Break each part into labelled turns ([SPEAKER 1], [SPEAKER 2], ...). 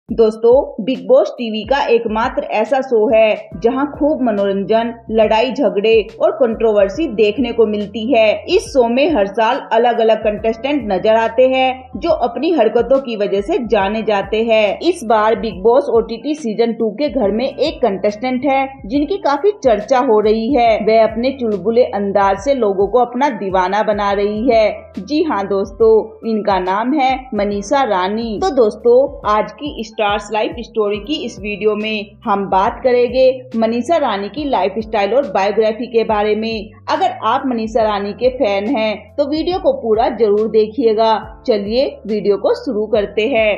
[SPEAKER 1] दोस्तों, big boss TV का एकमात्र ऐसा शो है जहां खूब मनोरंजन, लड़ाई झगड़े और कंट्रोवर्सी देखने को मिलती है। इस शो में हर साल अलग अलग कंटेस्टेंट नजर आते हैं जो अपनी हरकतों की वजह से जाने जाते हैं। इस बार बिग बॉस OTT सीजन 2 के घर में एक कंटेस्टेंट है जिनकी काफी चर्चा हो रही है। वह अपने चुलबुले अंदाज से लोगों को अपना दीवाना बना रही है। जी हाँ दोस्तों, इनका नाम है मनीषा रानी। तो दोस्तों, आज की स्टार्स लाइफ स्टोरी की इस वीडियो में हम बात करेंगे मनीषा रानी की लाइफ स्टाइल और बायोग्राफी के बारे में। अगर आप मनीषा रानी के फैन हैं तो वीडियो को पूरा जरूर देखिएगा। चलिए वीडियो को शुरू करते हैं।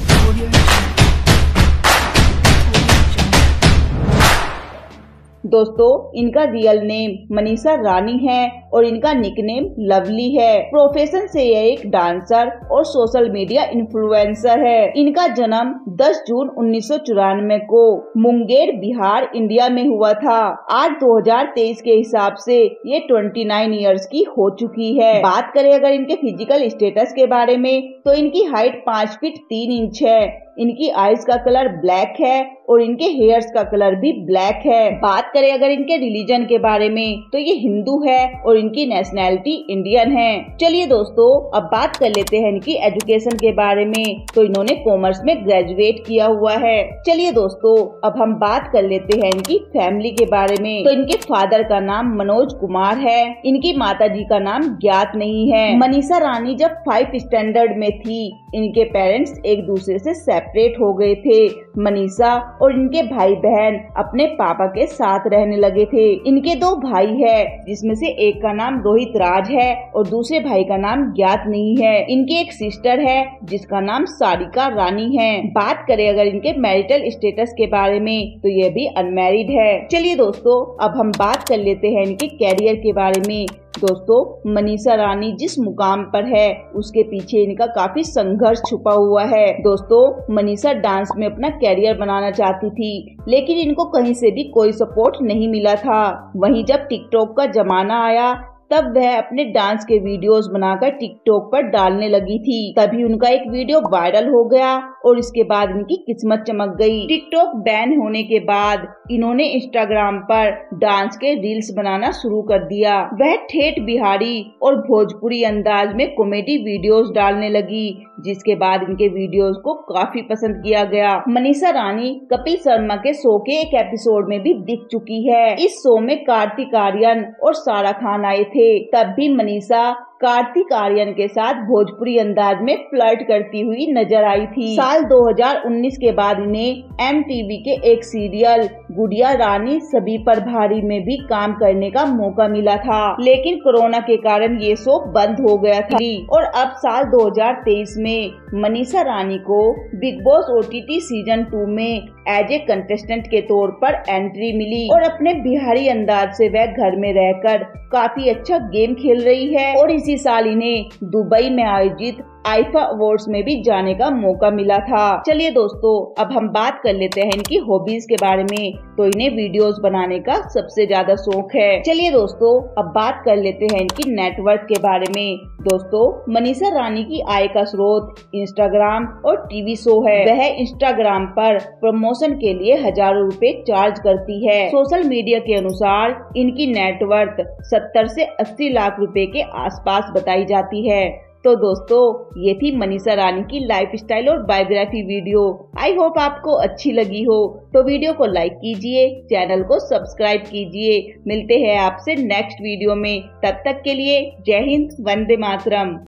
[SPEAKER 1] दोस्तों, इनका रियल नेम मनीषा रानी है और इनका निकनेम लवली है। प्रोफेशन से यह एक डांसर और सोशल मीडिया इन्फ्लुएंसर है। इनका जन्म 10 जून 1994 को मुंगेर, बिहार, इंडिया में हुआ था। आज 2023 के हिसाब से ये 29 इयर्स की हो चुकी है। बात करें अगर इनके फिजिकल स्टेटस के बारे में तो इनकी हाइट 5 फीट 3 इंच है। इनकी आईज का कलर ब्लैक है और इनके हेयर्स का कलर भी ब्लैक है। बात करें अगर इनके रिलीजन के बारे में तो ये हिंदू है और इनकी नेशनैलिटी इंडियन है। चलिए दोस्तों, अब बात कर लेते हैं इनकी एजुकेशन के बारे में। तो इन्होंने कॉमर्स में ग्रेजुएट किया हुआ है। चलिए दोस्तों, अब हम बात कर लेते हैं इनकी फैमिली के बारे में। तो इनके फादर का नाम मनोज कुमार है। इनकी माताजी का नाम ज्ञात नहीं है। मनीषा रानी जब 5 स्टैंडर्ड में थी, इनके पेरेंट्स एक दूसरे से सेपरेट हो गए थे। मनीषा और इनके भाई बहन अपने पापा के साथ रहने लगे थे। इनके 2 भाई है जिसमें से एक का नाम रोहित राज है और दूसरे भाई का नाम ज्ञात नहीं है। इनकी एक सिस्टर है जिसका नाम सारिका रानी है। बात करें अगर इनके मैरिटल स्टेटस के बारे में तो ये भी अनमैरिड है। चलिए दोस्तों, अब हम बात कर लेते हैं इनके कैरियर के बारे में। दोस्तों, मनीषा रानी जिस मुकाम पर है उसके पीछे इनका काफी संघर्ष छुपा हुआ है। दोस्तों, मनीषा डांस में अपना कैरियर बनाना चाहती थी, लेकिन इनको कहीं से भी कोई सपोर्ट नहीं मिला था। वहीं जब टिकटॉक का जमाना आया तब वह अपने डांस के वीडियोस बनाकर टिकटॉक पर डालने लगी थी। तभी उनका एक वीडियो वायरल हो गया और इसके बाद इनकी किस्मत चमक गई। टिकटॉक बैन होने के बाद इन्होंने इंस्टाग्राम पर डांस के रील्स बनाना शुरू कर दिया। वह ठेठ बिहारी और भोजपुरी अंदाज में कॉमेडी वीडियोस डालने लगी, जिसके बाद इनके वीडियोस को काफी पसंद किया गया। मनीषा रानी कपिल शर्मा के शो के एक एपिसोड में भी दिख चुकी है। इस शो में कार्तिक आर्यन और सारा खान आए थे। तब भी मनीषा कार्तिक आर्यन के साथ भोजपुरी अंदाज में फ्लर्ट करती हुई नजर आई थी। साल 2019 के बाद इन्हें MTV के एक सीरियल गुड़िया रानी सभी पर भारी में भी काम करने का मौका मिला था, लेकिन कोरोना के कारण ये शो बंद हो गया था। और अब साल 2023 में मनीषा रानी को बिग बॉस OTT सीजन 2 में एज ए कंटेस्टेंट के तौर पर एंट्री मिली और अपने बिहारी अंदाज से वह घर में रहकर काफी अच्छा गेम खेल रही है। और इसी साल इन्हें दुबई में आयोजित आईफा अवार्ड्स में भी जाने का मौका मिला था। चलिए दोस्तों, अब हम बात कर लेते हैं इनकी हॉबीज के बारे में। तो इन्हें वीडियोस बनाने का सबसे ज्यादा शौक है। चलिए दोस्तों, अब बात कर लेते हैं इनकी नेटवर्क के बारे में। दोस्तों, मनीषा रानी की आय का स्रोत इंस्टाग्राम और टीवी शो है। वह इंस्टाग्राम पर प्रमोशन के लिए हजारों रुपए चार्ज करती है। सोशल मीडिया के अनुसार इनकी नेटवर्थ 70 से 80 लाख रुपए के आसपास बताई जाती है। तो दोस्तों, ये थी मनीषा रानी की लाइफ स्टाइल और बायोग्राफी वीडियो। आई होप आपको अच्छी लगी हो। तो वीडियो को लाइक कीजिए, चैनल को सब्सक्राइब कीजिए। मिलते हैं आपसे नेक्स्ट वीडियो में। तब तक के लिए जय हिंद, वंदे मातरम।